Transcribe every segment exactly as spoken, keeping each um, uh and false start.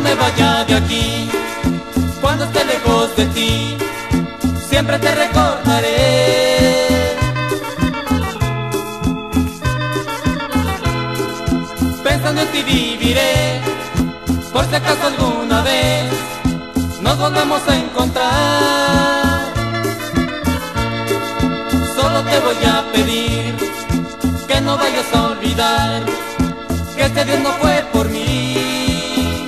me vaya de aquí, cuando esté lejos de ti, siempre te recordaré. Pensando en ti viviré, por si acaso alguna vez nos volvemos a encontrar. Solo te voy a pedir que no vayas a olvidar que este Dios no fue por mí.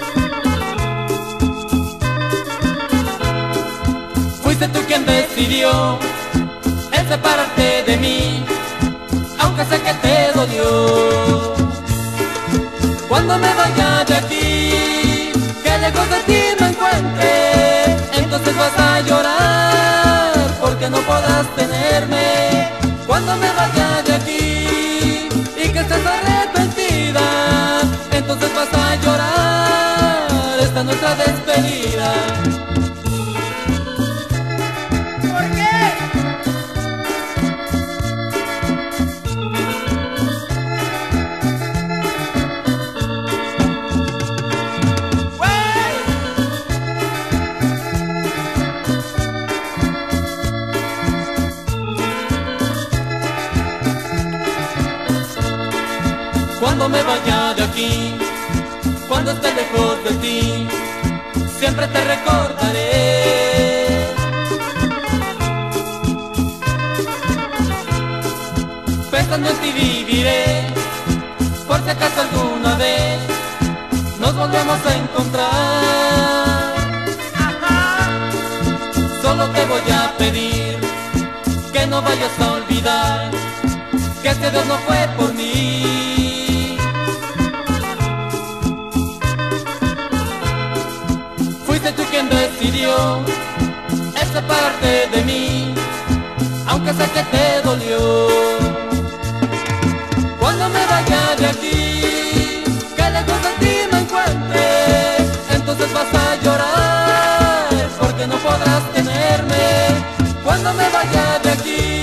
Fuiste tú quien decidió el separarte de mí, aunque sé que te dolió. Cuando me vaya de aquí, que lejos de ti me encuentre, entonces vas a llorar porque no podrás tenerme. Cuando me vaya de aquí y que estés arrepentida, entonces vas a llorar, esta es nuestra despedida. ¿Por qué? Cuando me vaya de aquí, cuando esté lejos de ti, siempre te recordaré. Pensando en ti viviré, por si acaso alguna vez nos volvemos a encontrar. Solo te voy a pedir que no vayas a olvidar que este Dios no fue por mí. Fuiste tú quien decidió el separarte de mí, aunque sé que te dolió. Cuando me vaya de aquí, que lejos de ti me encuentre, entonces vas a llorar porque no podrás tenerme. Cuando me vaya de aquí,